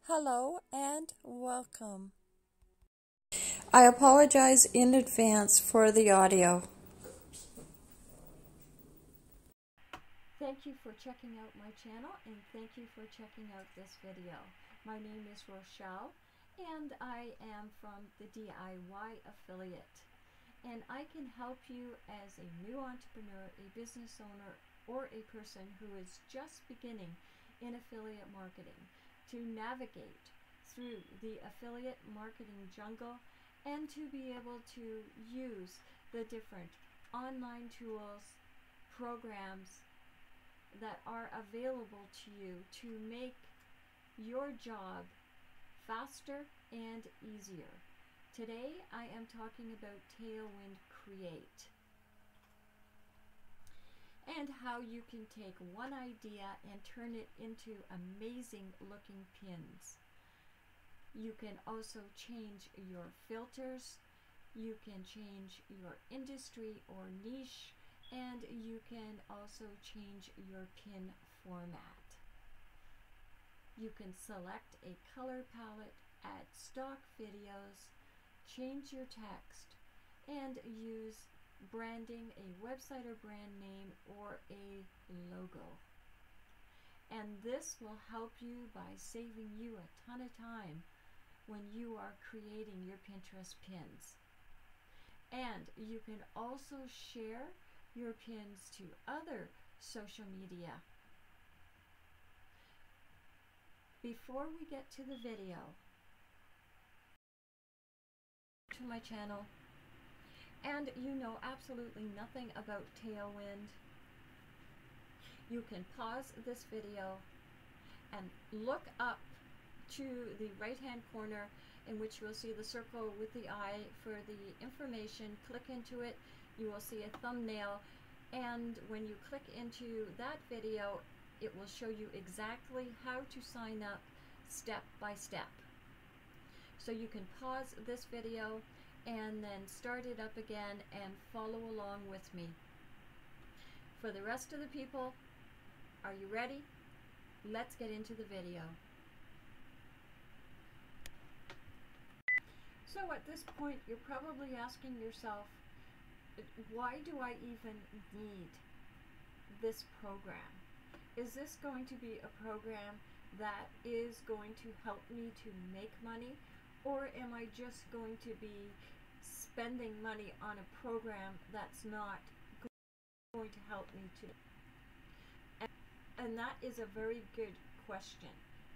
Hello and welcome. I apologize in advance for the audio. Thank you for checking out my channel and thank you for checking out this video. My name is Rochelle and I am from the DIY Affiliate. And I can help you as a new entrepreneur, a business owner, or a person who is just beginning in affiliate marketing to navigate through the affiliate marketing jungle and to be able to use the different online tools, programs that are available to you to make your job faster and easier. Today I am talking about Tailwind Create and how you can take one idea and turn it into amazing looking pins. You can also change your filters, you can change your industry or niche, and you can also change your pin format. You can select a color palette, add stock videos, change your text, and use branding, a website or brand name, or a logo. And this will help you by saving you a ton of time when you are creating your Pinterest pins. And you can also share your pins to other social media. Before we get to the video, to my channel, and you know absolutely nothing about Tailwind, you can pause this video and look up to the right hand corner in which you will see the circle with the eye for the information. Click into it, you will see a thumbnail, and when you click into that video it will show you exactly how to sign up step by step. So you can pause this video and then start it up again and follow along with me. For the rest of the people, are you ready? Let's get into the video. So at this point you're probably asking yourself, why do I even need this program? Is this going to be a program that is going to help me to make money, or am I just going to be spending money on a program that's not going to help me to? And that is a very good question.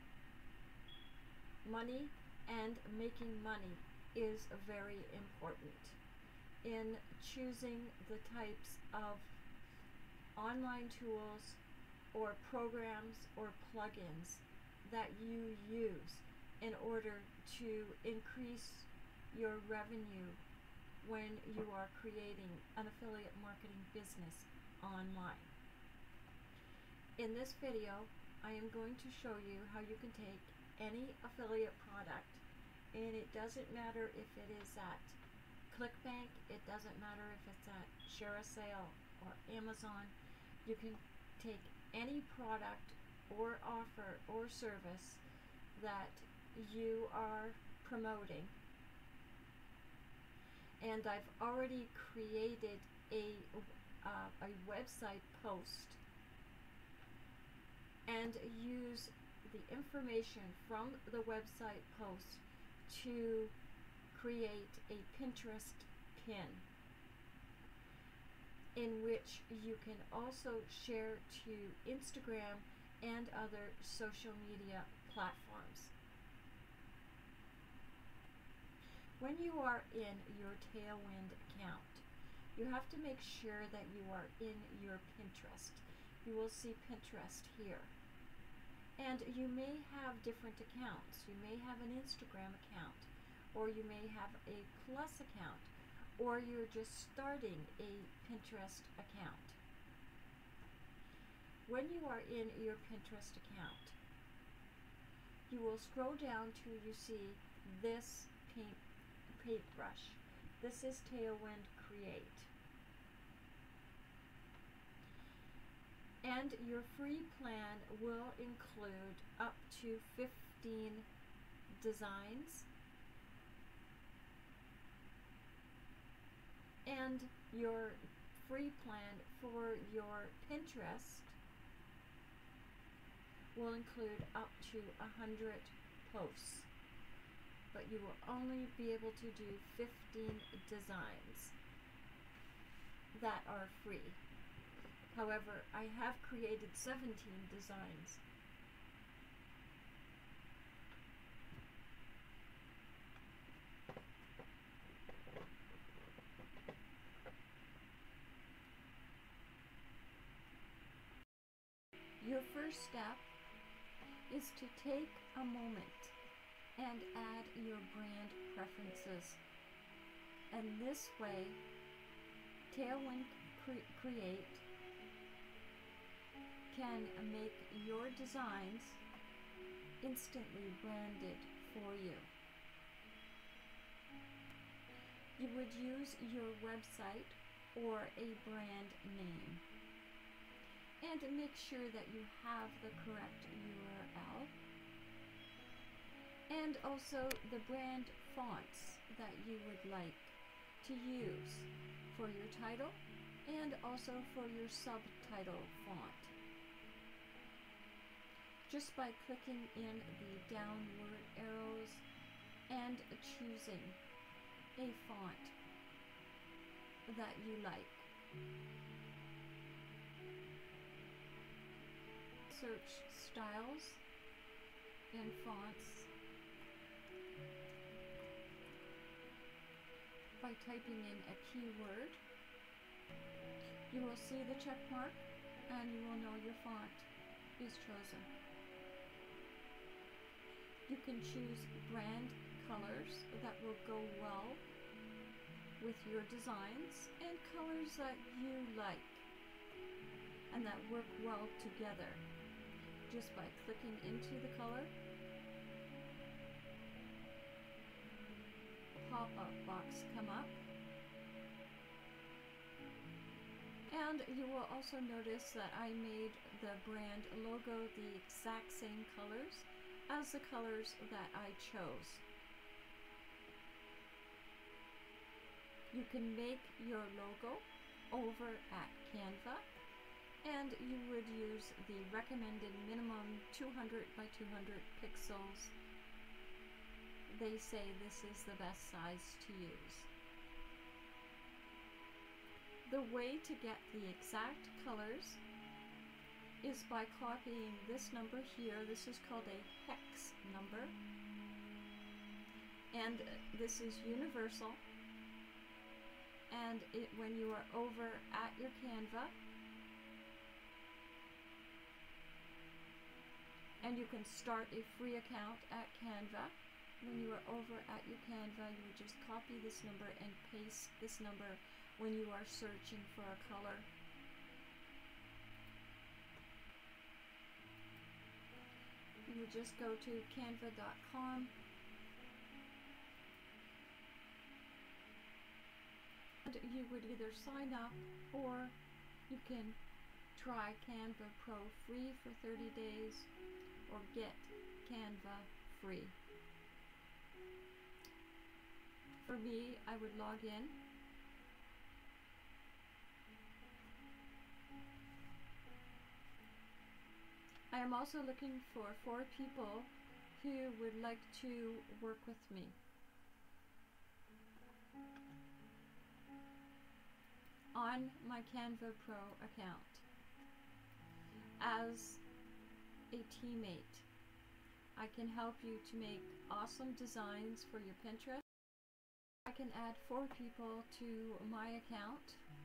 Money and making money is very important in choosing the types of online tools or programs or plugins that you use in order to increase your revenue when you are creating an affiliate marketing business online. In this video, I am going to show you how you can take any affiliate product, and it doesn't matter if it is at ClickBank, it doesn't matter if it's at Share a Sale or Amazon. You can take any product or offer or service that you are promoting, and I've already created a website post and use the information from the website post to create a Pinterest pin in which you can also share to Instagram and other social media platforms. When you are in your Tailwind account, you have to make sure that you are in your Pinterest. You will see Pinterest here. And you may have different accounts. You may have an Instagram account, or you may have a Plus account, or you're just starting a Pinterest account. When you are in your Pinterest account, you will scroll down to you see this paintbrush. This is Tailwind Create. And your free plan will include up to 15 designs and your free plan for your Pinterest will include up to 100 posts, but you will only be able to do 15 designs that are free. However, I have created 17 designs. Your first step is to take a moment and add your brand preferences. And this way, Tailwind Create can make your designs instantly branded for you. You would use your website or a brand name. And make sure that you have the correct URL. And also the brand fonts that you would like to use for your title and also for your subtitle font. Just by clicking in the downward arrows and choosing a font that you like. Search styles and fonts by typing in a keyword. You will see the check mark and you will know your font is chosen. You can choose brand colors that will go well with your designs and colors that you like and that work well together. Just by clicking into the color, pop-up box come up, and you will also notice that I made the brand logo the exact same colors as the colors that I chose. You can make your logo over at Canva, and you would use the recommended minimum 200 by 200 pixels. They say this is the best size to use. The way to get the exact colors is by copying this number here. This is called a hex number, and this is universal. And when you are over at your Canva, and you can start a free account at Canva. When you are over at your Canva, you would just copy this number and paste this number when you are searching for a color. You would just go to canva.com and you would either sign up or you can try Canva Pro free for 30 days or get Canva free. For me, I would log in. I am also looking for 4 people who would like to work with me. On my Canva Pro account as a teammate. I can help you to make awesome designs for your Pinterest. I can add 4 people to my account.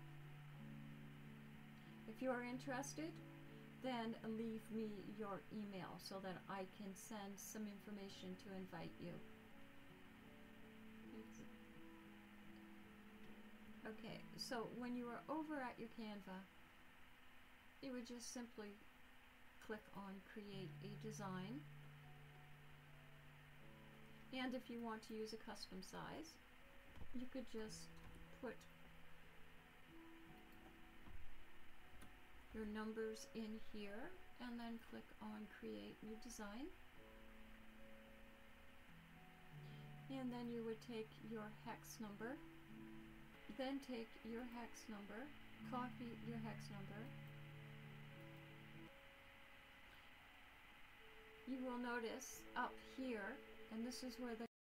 If you are interested, then leave me your email so that I can send some information to invite you. Okay, so when you are over at your Canva, you would just simply click on Create a Design. And if you want to use a custom size, you could just put your numbers in here and then click on Create New Design. and then you would take your hex number, then take your hex number, copy your hex number. You will notice up here, and this is where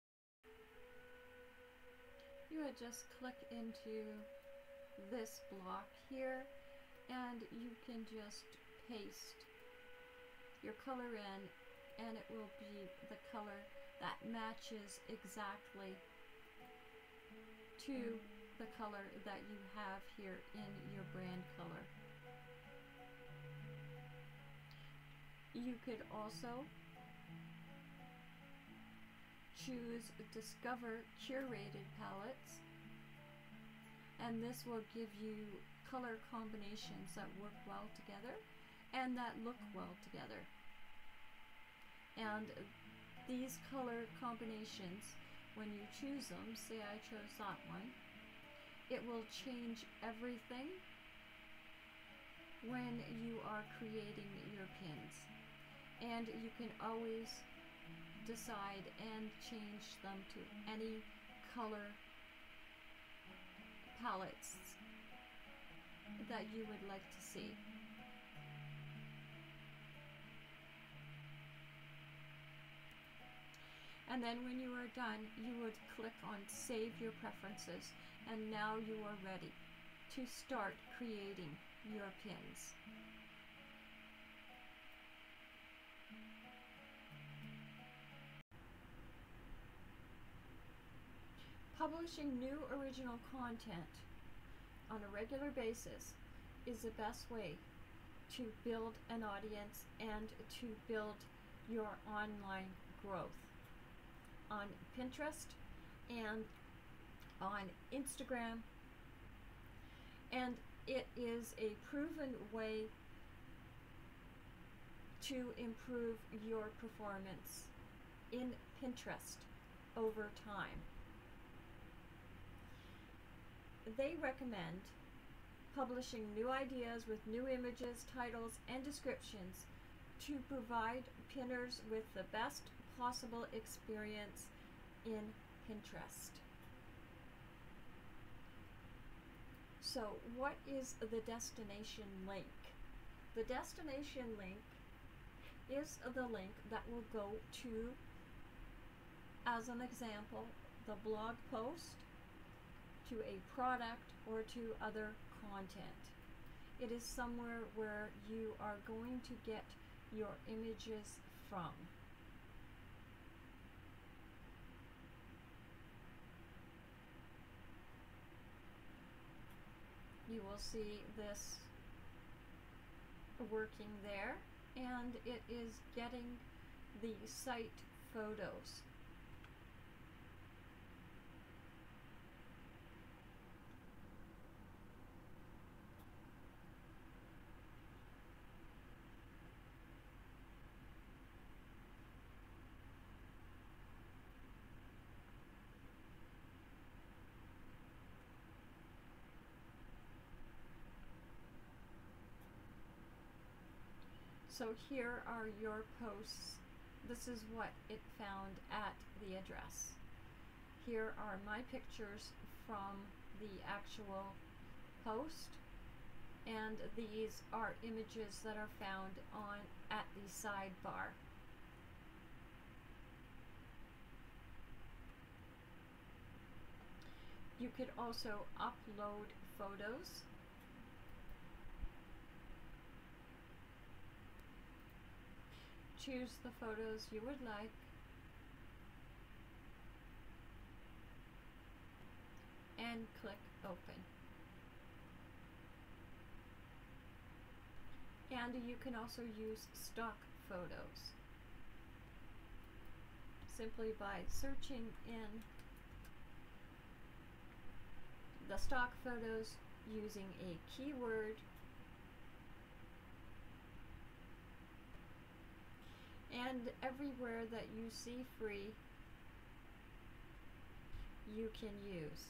you would just click into this block here, and you can just paste your color in, and it will be the color that matches exactly to the color that you have here in your brand color. You could also choose Discover Curated Palettes, and this will give you color combinations that work well together and that look well together. And these color combinations, when you choose them, say I chose that one, it will change everything when you are creating your pins. And you can always decide and change them to any color palettes that you would like to see. And then when you are done, you would click on Save Your Preferences, and now you are ready to start creating your pins. Publishing new original content on a regular basis is the best way to build an audience and to build your online growth on Pinterest and on Instagram, and it is a proven way to improve your performance in Pinterest over time. They recommend publishing new ideas with new images, titles, and descriptions to provide pinners with the best possible experience in Pinterest. So what is the destination link? The destination link is the link that will go to, as an example, the blog post, to a product, or to other content. It is somewhere where you are going to get your images from. You will see this working there, and it is getting the site photos. So here are your posts. This is what it found at the address. Here are my pictures from the actual post, and these are images that are found at the sidebar. You could also upload photos. Choose the photos you would like, and click Open. And you can also use stock photos simply by searching in the stock photos using a keyword, and everywhere that you see free, you can use.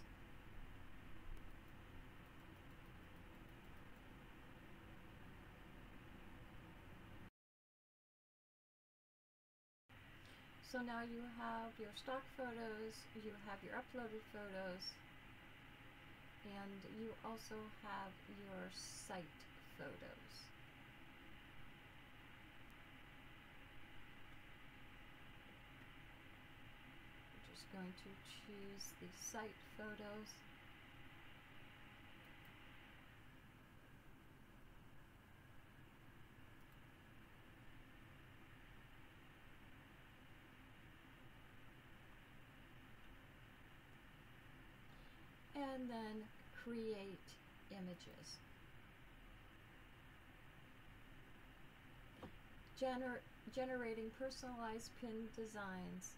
So now you have your stock photos, you have your uploaded photos, and you also have your site photos. I'm just going to choose the site photos. And then create images. Generating personalized pin designs.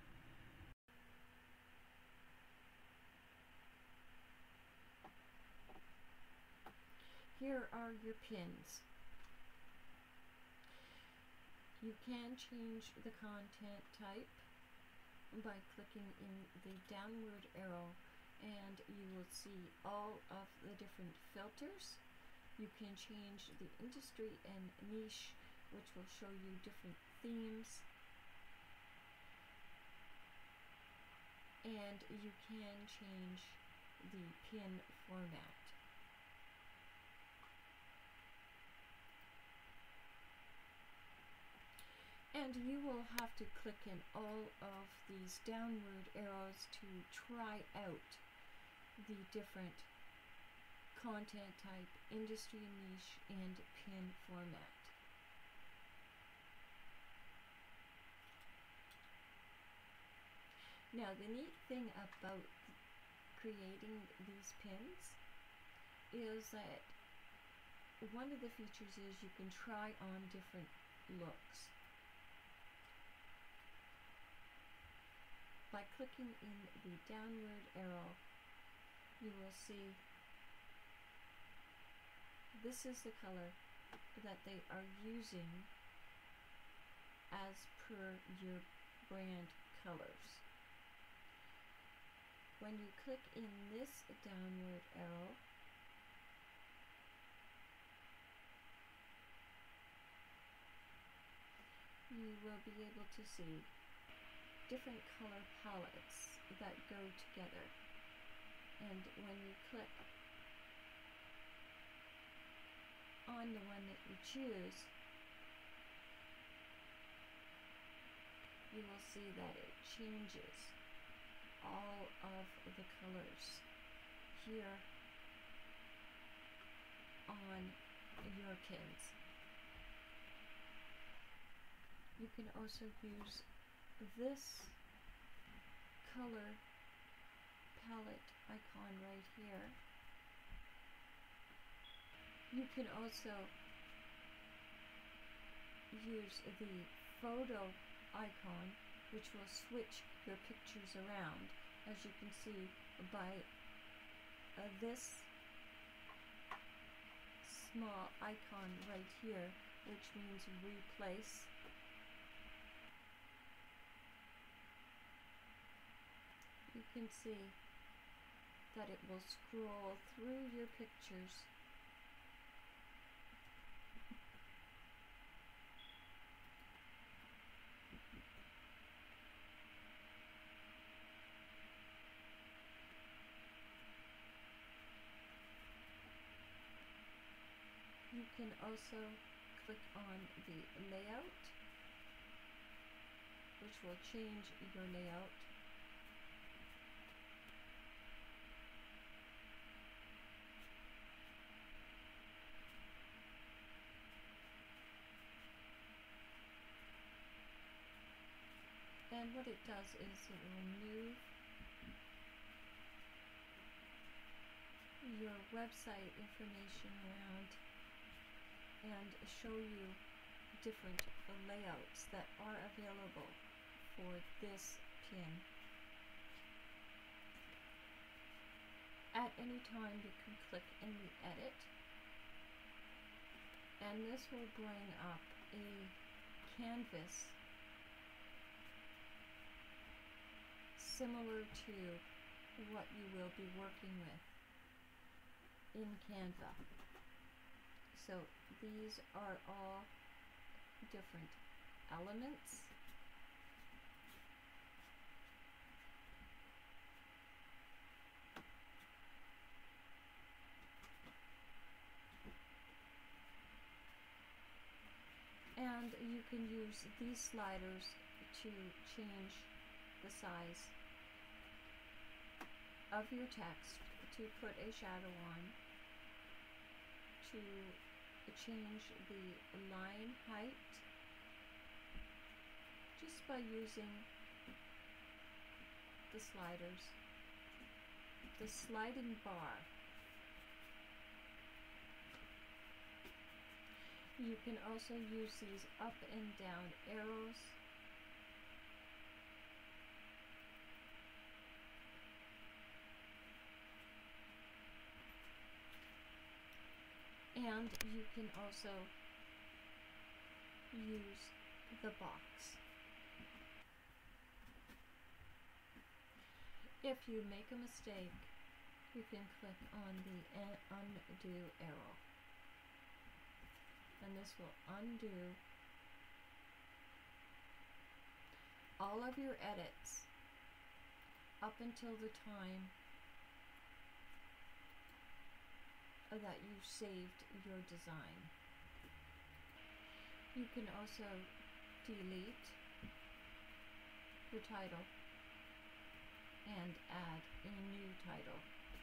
Here are your pins. You can change the content type by clicking in the downward arrow, and you will see all of the different filters. You can change the industry and niche, which will show you different themes. And you can change the pin format. And you will have to click in all of these downward arrows to try out the different content type, industry niche, and pin format. Now, the neat thing about creating these pins is that one of the features is you can try on different looks. By clicking in the downward arrow, you will see this is the color that they are using as per your brand colors. When you click in this downward arrow, you will be able to see different color palettes that go together. And when you click on the one that you choose, you will see that it changes all of the colors here on your pins. You can also use this color palette icon right here. You can also use the photo icon, which will switch your pictures around, as you can see by this small icon right here, which means replace. You can see that it will scroll through your pictures You can also click on the layout, which will change your layout. And what it does is it will move your website information around and show you different layouts that are available for this pin. At any time you can click in the edit, and this will bring up a canvas similar to what you will be working with in Canva. So these are all different elements And you can use these sliders to change the size of your text, to put a shadow on, to change the line height, just by using the sliders. The sliding bar. You can also use these up and down arrows. And you can also use the box. If you make a mistake, you can click on the undo arrow. And this will undo all of your edits up until the time that you saved your design. You can also delete your title and add a new title.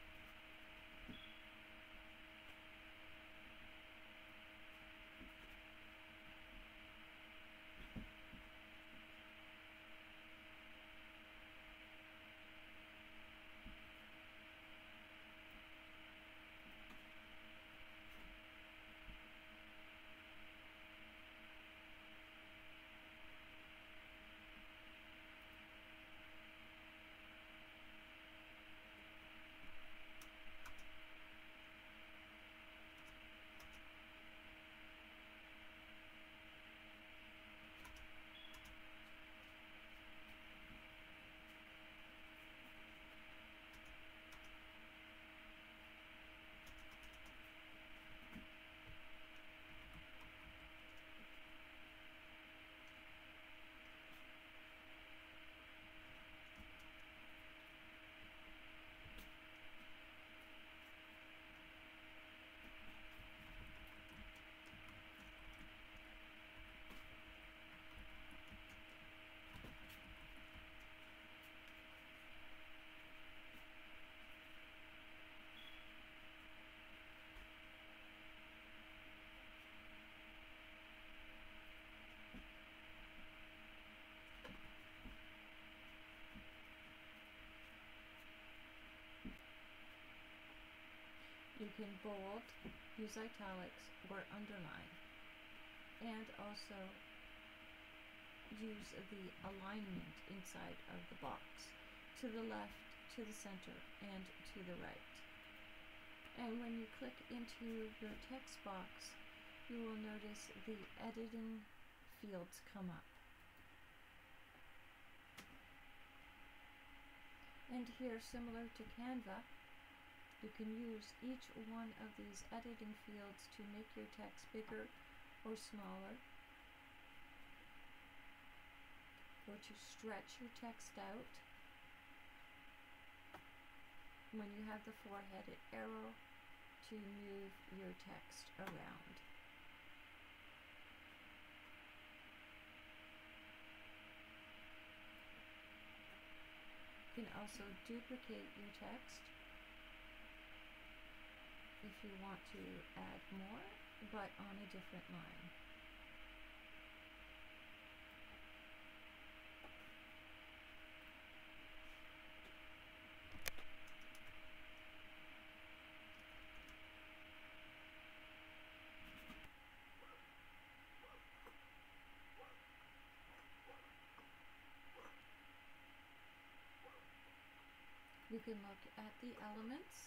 You can bold, use italics, or underline, and also use the alignment inside of the box, to the left, to the center, and to the right. And when you click into your text box, you will notice the editing fields come up. And here, similar to Canva, you can use each one of these editing fields to make your text bigger or smaller, or to stretch your text out. When you have the four-headed arrow, to move your text around. You can also duplicate your text if you want to add more, but on a different line. You can look at the elements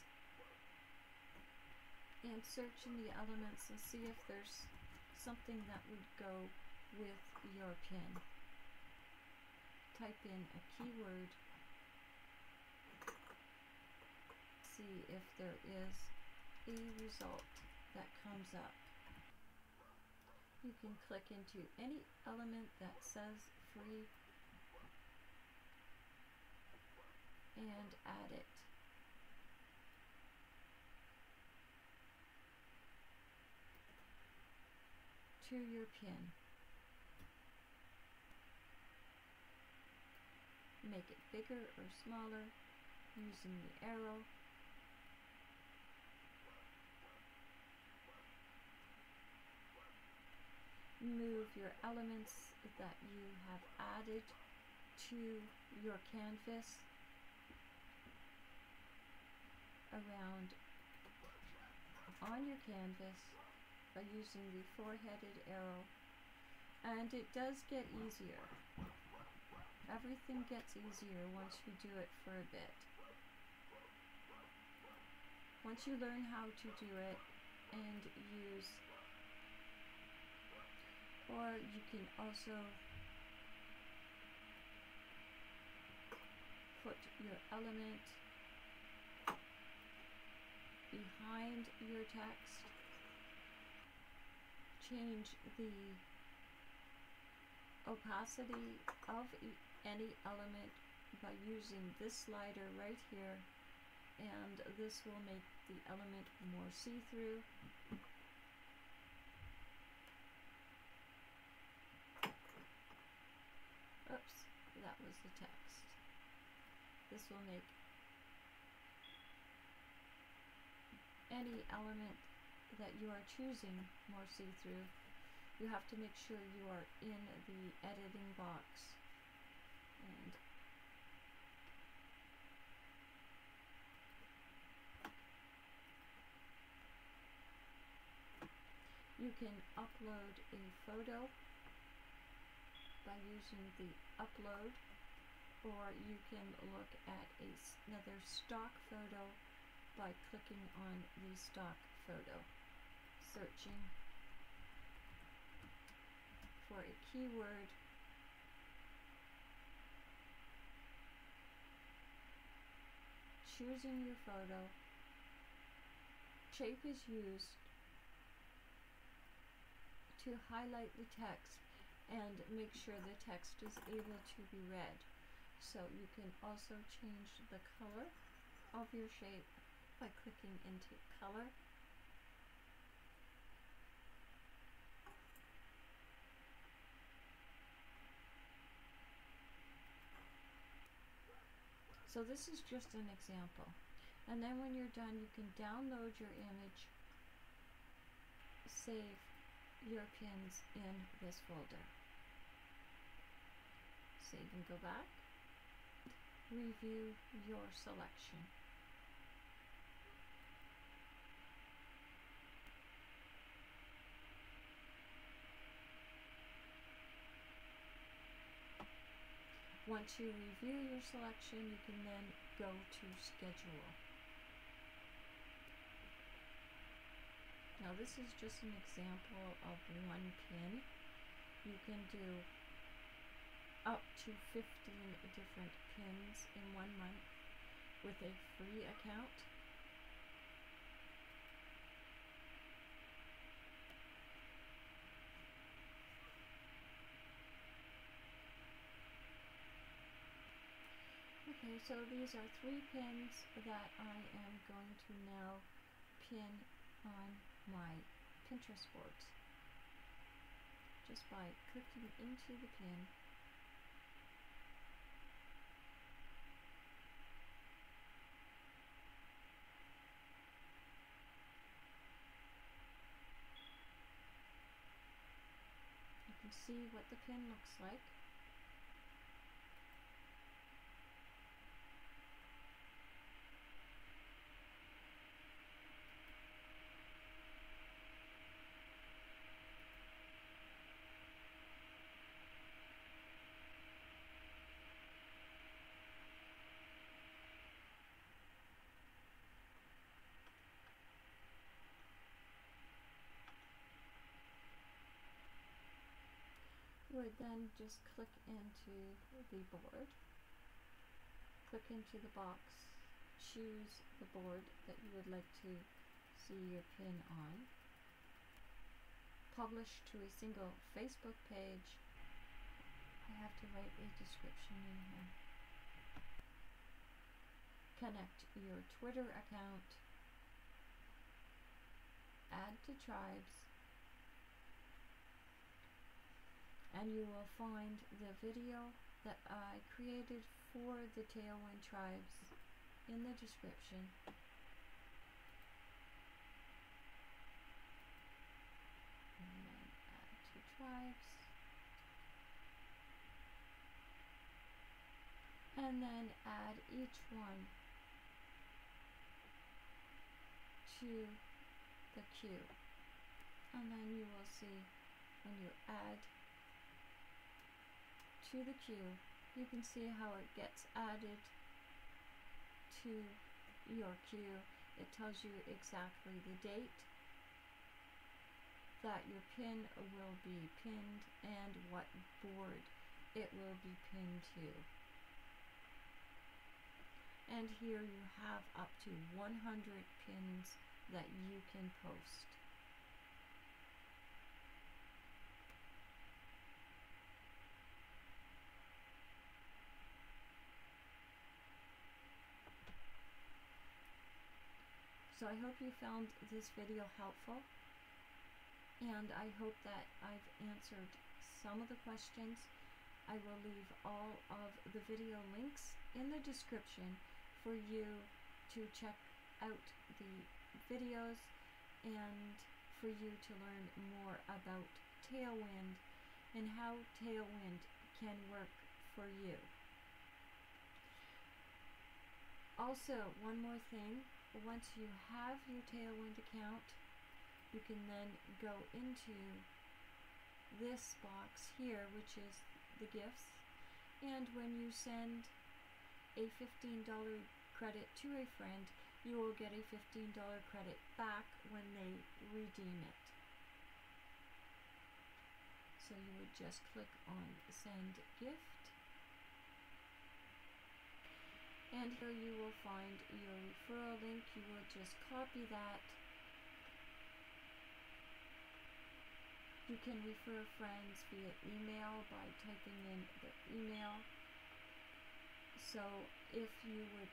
and search in the elements and see if there's something that would go with your pin. Type in a keyword, see if there is a result that comes up. You can click into any element that says free and add it. To your pin. make it bigger or smaller using the arrow. Move your elements that you have added to your canvas around on your canvas by using the four-headed arrow, and it does get easier. Everything gets easier once you do it for a bit. Once you learn how to do it and use, or you can also put your element behind your text, change the opacity of any element by using this slider right here, and this will make the element more see-through. Oops, that was the text. This will make any element that you are choosing more see-through. You have to make sure you are in the editing box, and you can upload a photo by using the upload, or you can look at another stock photo by clicking on the stock photo, searching for a keyword, choosing your photo. Shape is used to highlight the text and make sure the text is able to be read. So you can also change the color of your shape by clicking into color. So this is just an example. And then when you're done, you can download your image, save your pins in this folder. Save and go back. Review your selection. Once you review your selection, you can then go to schedule. Now this is just an example of one pin. You can do up to 15 different pins in 1 month with a free account. Okay, so these are 3 pins that I am going to now pin on my Pinterest boards just by clicking into the pin. You can see what the pin looks like. You would then just click into the board, click into the box, choose the board that you would like to see your pin on, publish to a single Facebook page. I have to write a description in here. Connect your Twitter account, add to tribes, and you will find the video that I created for the Tailwind tribes in the description. And then add 2 tribes. And then add each one to the queue. And then you will see when you add to the queue, you can see how it gets added to your queue. It tells you exactly the date that your pin will be pinned and what board it will be pinned to. And here you have up to 100 pins that you can post. So I hope you found this video helpful, and I hope that I've answered some of the questions. I will leave all of the video links in the description for you to check out the videos and for you to learn more about Tailwind and how Tailwind can work for you. Also, one more thing, once you have your Tailwind account, you can then go into this box here, which is the gifts, and when you send a $15 credit to a friend, you will get a $15 credit back when they redeem it. So you would just click on send gift, and here you will find your referral link. You will just copy that. You can refer friends via email by typing in the email. So if you would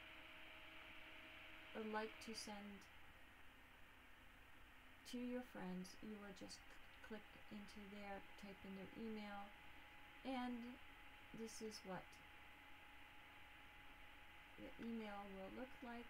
like to send to your friends, you will just click into there, type in their email, and this is what the email will look like.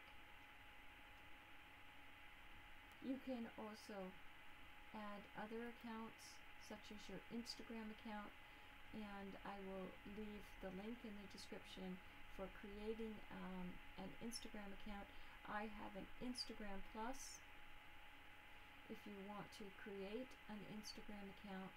You can also add other accounts such as your Instagram account, and I will leave the link in the description for creating an Instagram account. I have an Instagram Plus. If you want to create an Instagram account,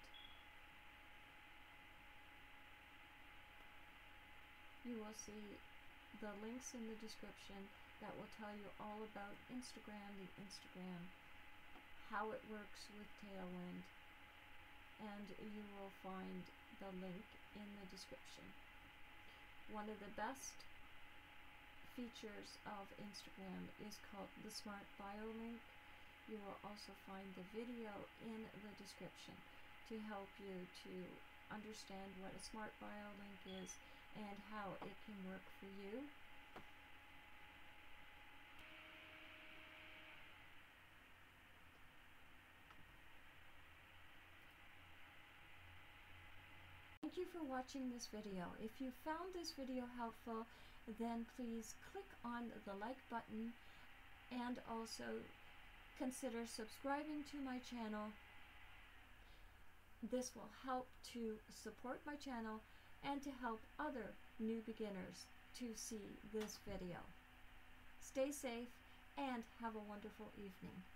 you will see the links in the description that will tell you all about Instagram, the Instagram, how it works with Tailwind, and you will find the link in the description. One of the best features of Instagram is called the Smart Bio link. You will also find the video in the description to help you to understand what a Smart Bio link is and how it can work for you. Thank you for watching this video. If you found this video helpful, then please click on the like button and also consider subscribing to my channel. This will help to support my channel and to help other new beginners to see this video. Stay safe and have a wonderful evening.